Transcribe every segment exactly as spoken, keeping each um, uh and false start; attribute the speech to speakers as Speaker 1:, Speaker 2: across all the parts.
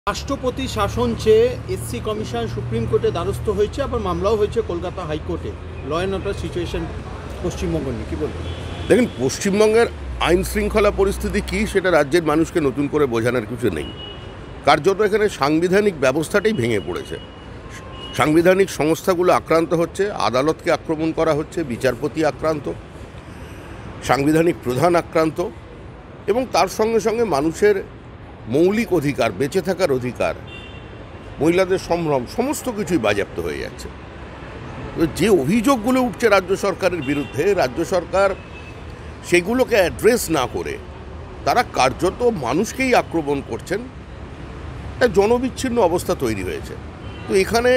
Speaker 1: রাষ্ট্রপতি শাসন চেয়ে এসসি কমিশন সুপ্রিম কোর্টে দ্বারস্থ হয়েছে, আবার মামলাও হয়েছে কলকাতা হাইকোর্টে। Law and order situation Paschimbanga নিয়ে কী বলবেন?
Speaker 2: দেখুন, পশ্চিমবঙ্গের আইন শৃঙ্খলা পরিস্থিতি কী সেটা রাজ্যের মানুষকে নতুন করে বোঝানোর কিছু নেই। কার্যত এখানে সাংবিধানিক ব্যবস্থাটাই ভেঙে পড়েছে। সাংবিধানিক সংস্থাগুলো আক্রান্ত হচ্ছে, আদালতকে আক্রমণ করা হচ্ছে, বিচারপতি আক্রান্ত, সাংবিধানিক প্রধান আক্রান্ত, এবং তার সঙ্গে সঙ্গে মানুষের মৌলিক অধিকার, বেঁচে থাকার অধিকার, মহিলাদের সম্ভ্রম, সমস্ত কিছুই বাজেয়াপ্ত হয়ে যাচ্ছে। তো যে অভিযোগগুলো উঠছে রাজ্য সরকারের বিরুদ্ধে, রাজ্য সরকার সেগুলোকে অ্যাড্রেস না করে তারা কার্যত মানুষকেই আক্রমণ করছেন। একটা জনবিচ্ছিন্ন অবস্থা তৈরি হয়েছে। তো এখানে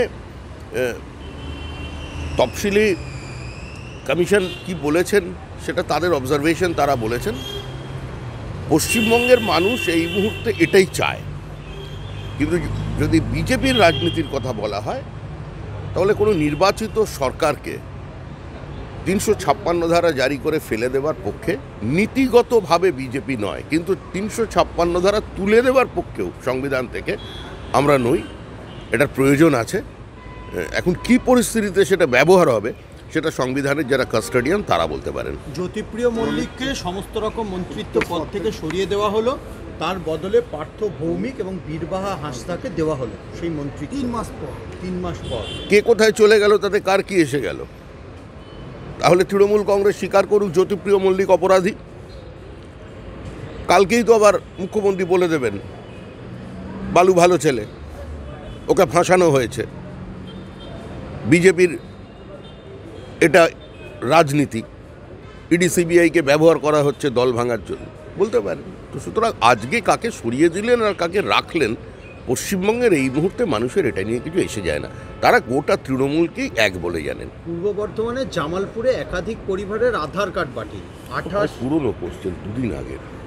Speaker 2: তফসিলি কমিশন কি বলেছেন সেটা তাদের অবজারভেশন, তারা বলেছেন পশ্চিমবঙ্গের মানুষ এই মুহূর্তে এটাই চায়। কিন্তু যদি বিজেপির রাজনীতির কথা বলা হয় তাহলে কোনো নির্বাচিত সরকারকে তিনশো ছাপ্পান্ন ধারা জারি করে ফেলে দেওয়ার পক্ষে নীতিগতভাবে বিজেপি নয়, কিন্তু তিনশো ছাপ্পান্ন ধারা তুলে দেওয়ার পক্ষেও সংবিধান থেকে আমরা নই। এটার প্রয়োজন আছে। এখন কি পরিস্থিতিতে সেটা ব্যবহার হবে সেটা সংবিধানের যারা কাস্টোডিয়ান তারা বলতে পারেন।
Speaker 1: জ্যোতিপ্রিয় মল্লিককে সমস্ত রকম মন্ত্রিত্ব পদ থেকে সরিয়ে দেওয়া হলো, তার বদলে পার্থ ভৌমিক এবং বীরবাহা হাঁসদাকে দেওয়া হলো সেই মন্ত্রী তিন মাস পর তিন মাস পর
Speaker 2: কে কোথায় চলে গেল তাতে কার কি এসে গেল? তাহলে তৃণমূল কংগ্রেস স্বীকার করুক জ্যোতিপ্রিয় মল্লিক অপরাধী। কালকেই তো আবার মুখ্যমন্ত্রী বলে দেবেন বালু ভালো ছেলে, ওকে ফাঁসানো হয়েছে। বিজেপির এটা রাজনীতি, ইডি সিবিআইকে ব্যবহার করা হচ্ছে দল ভাঙার জন্য, বলতে পারেন। তো সুতরাং আজকে কাকে সরিয়ে দিলেন আর কাকে রাখলেন, পশ্চিমবঙ্গের এই মুহূর্তে মানুষের এটা নিয়ে কিছু এসে যায় না। তারা গোটা তৃণমূলকেই এক বলে জানেন।
Speaker 1: পূর্ব বর্ধমানে জামালপুরে একাধিক পরিবারের আধার কার্ড বাতিল। আঠাশ
Speaker 2: পুরনো কোশ্চেন, দুদিন আগের।